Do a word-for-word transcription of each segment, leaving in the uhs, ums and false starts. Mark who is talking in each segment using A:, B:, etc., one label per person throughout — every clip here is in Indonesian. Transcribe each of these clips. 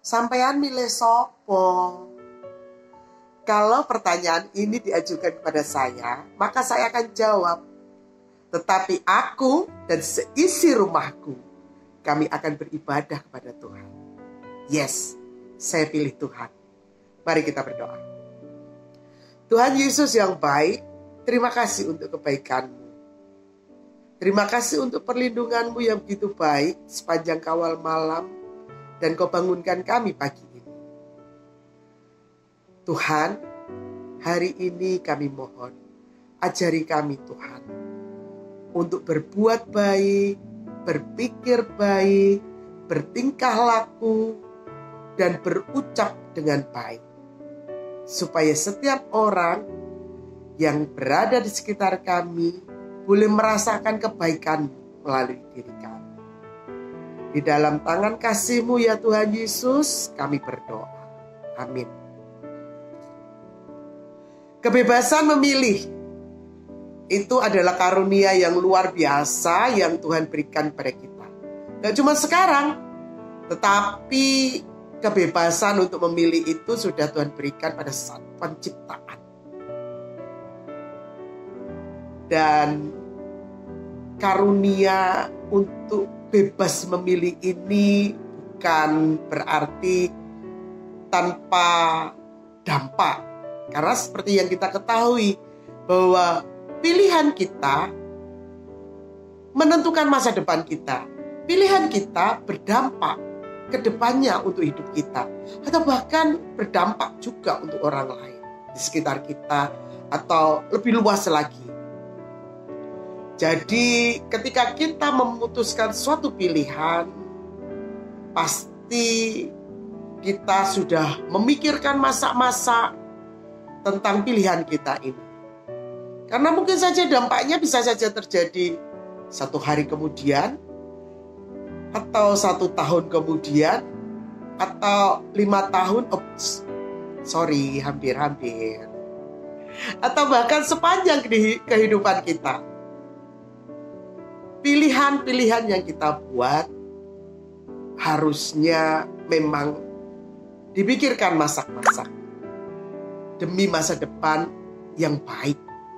A: Sampean milih sopo? Kalau pertanyaan ini diajukan kepada saya, maka saya akan jawab, tetapi aku dan seisi rumahku, kami akan beribadah kepada Tuhan. Yes, saya pilih Tuhan. Mari kita berdoa. Tuhan Yesus yang baik, terima kasih untuk kebaikan-Mu. Terima kasih untuk perlindungan-Mu yang begitu baik sepanjang kawal malam, dan Kau bangunkan kami pagi ini. Tuhan, hari ini kami mohon, ajari kami Tuhan, untuk berbuat baik, berpikir baik, bertingkah laku, dan berucap dengan baik. Supaya setiap orang yang berada di sekitar kami boleh merasakan kebaikan melalui diri kami. Di dalam tangan kasih-Mu ya Tuhan Yesus, kami berdoa. Amin. Kebebasan memilih itu adalah karunia yang luar biasa yang Tuhan berikan pada kita. Tidak cuma sekarang, tetapi kebebasan untuk memilih itu sudah Tuhan berikan pada saat penciptaan. Dan karunia untuk bebas memilih ini bukan berarti tanpa dampak. Karena seperti yang kita ketahui bahwa pilihan kita menentukan masa depan kita. Pilihan kita berdampak ke depannya untuk hidup kita. Atau bahkan berdampak juga untuk orang lain di sekitar kita atau lebih luas lagi. Jadi ketika kita memutuskan suatu pilihan, pasti kita sudah memikirkan masa-masa tentang pilihan kita ini. Karena mungkin saja dampaknya bisa saja terjadi satu hari kemudian, atau satu tahun kemudian, atau lima tahun, oops, sorry, hampir-hampir. Atau bahkan sepanjang kehidupan kita. Pilihan-pilihan yang kita buat harusnya memang dipikirkan masak-masak demi masa depan yang baik.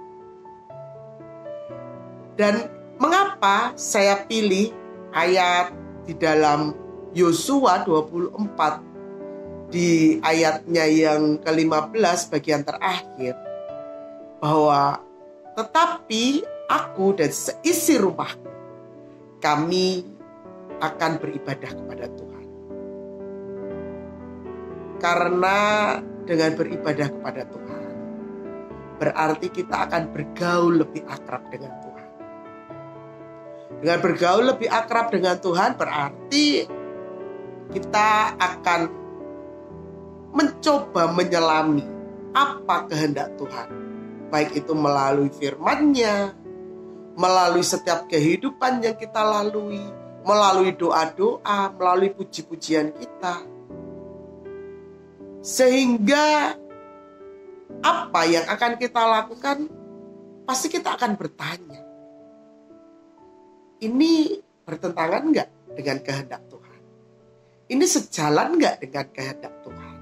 A: Dan mengapa saya pilih ayat di dalam Yosua dua puluh empat di ayatnya yang ke lima belas bagian terakhir, bahwa tetapi aku dan seisi rumahku, kami akan beribadah kepada Tuhan. Karena dengan beribadah kepada Tuhan, berarti kita akan bergaul lebih akrab dengan Tuhan. Dengan bergaul lebih akrab dengan Tuhan berarti kita akan mencoba menyelami apa kehendak Tuhan. Baik itu melalui firman-Nya, melalui setiap kehidupan yang kita lalui, melalui doa-doa, melalui puji-pujian kita. Sehingga apa yang akan kita lakukan, pasti kita akan bertanya, ini bertentangan enggak dengan kehendak Tuhan? Ini sejalan enggak dengan kehendak Tuhan?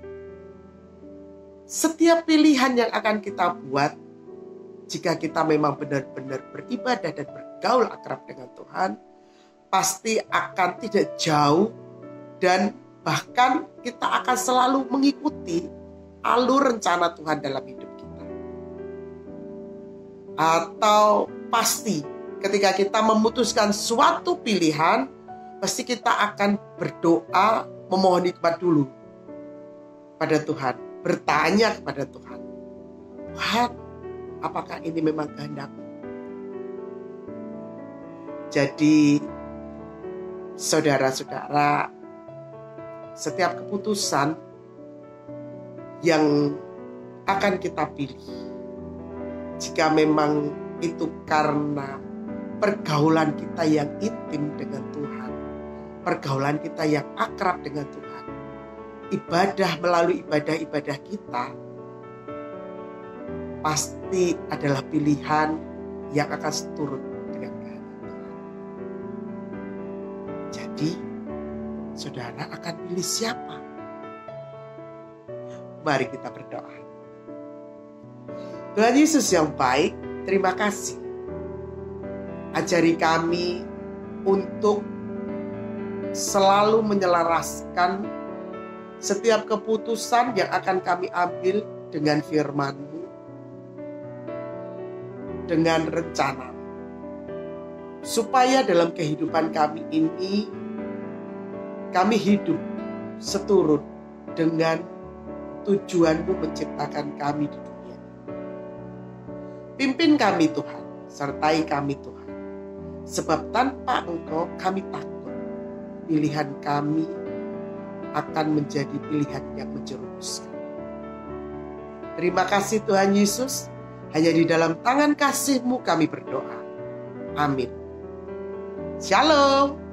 A: Setiap pilihan yang akan kita buat, jika kita memang benar-benar beribadah dan bergaul akrab dengan Tuhan, pasti akan tidak jauh dan bahkan kita akan selalu mengikuti alur rencana Tuhan dalam hidup kita. Atau pasti ketika kita memutuskan suatu pilihan, pasti kita akan berdoa, memohon hikmat dulu pada Tuhan, bertanya kepada Tuhan, Tuhan, apakah ini memang kehendak-Mu? Jadi, saudara-saudara, setiap keputusan yang akan kita pilih, jika memang itu karena pergaulan kita yang intim dengan Tuhan, pergaulan kita yang akrab dengan Tuhan, ibadah melalui ibadah-ibadah kita, pasti adalah pilihan yang akan seturut dengan kehendak Tuhan. Jadi, saudara akan pilih siapa? Mari kita berdoa. Tuhan Yesus yang baik, terima kasih. Ajari kami untuk selalu menyelaraskan setiap keputusan yang akan kami ambil dengan firman-Mu, dengan rencana, supaya dalam kehidupan kami ini, kami hidup seturut dengan tujuan-Mu menciptakan kami di dunia. Pimpin kami Tuhan, sertai kami Tuhan. Sebab tanpa Engkau kami takut pilihan kami akan menjadi pilihan yang menjerumuskan. Terima kasih Tuhan Yesus, hanya di dalam tangan kasih-Mu kami berdoa. Amin. Shalom.